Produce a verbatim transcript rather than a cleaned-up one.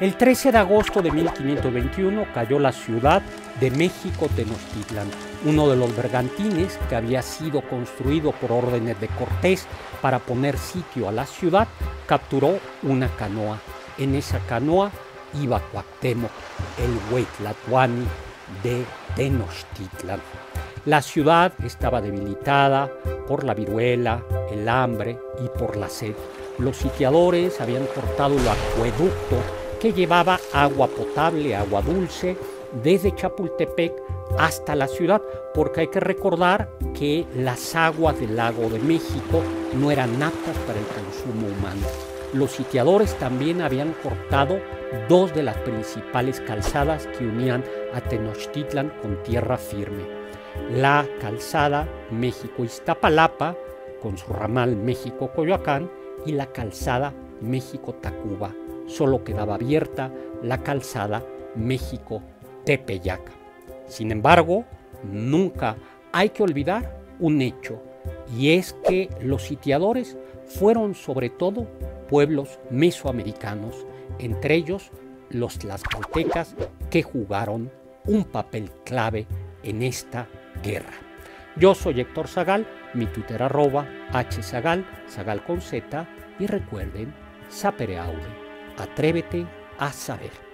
El trece de agosto de mil quinientos veintiuno cayó la ciudad de México Tenochtitlan, uno de los bergantines que había sido construido por órdenes de Cortés para poner sitio a la ciudad, capturó una canoa. En esa canoa iba Cuauhtémoc, el Hueytlatoani de Tenochtitlan. La ciudad estaba debilitada por la viruela, el hambre y por la sed. Los sitiadores habían cortado el acueducto que llevaba agua potable, agua dulce, desde Chapultepec hasta la ciudad, porque hay que recordar que las aguas del lago de México no eran aptas para el consumo humano. Los sitiadores también habían cortado dos de las principales calzadas que unían a Tenochtitlan con tierra firme. La calzada México-Iztapalapa, con su ramal México-Coyoacán, y la calzada México-Tacuba. Solo quedaba abierta la calzada México-Tepeyac. Sin embargo, nunca hay que olvidar un hecho, y es que los sitiadores fueron sobre todo pueblos mesoamericanos, entre ellos los tlaxcaltecas, que jugaron un papel clave en esta guerra. Yo soy Héctor Zagal, mi Twitter arroba hzagal, zagal con z, y recuerden, sapere aude, atrévete a saber.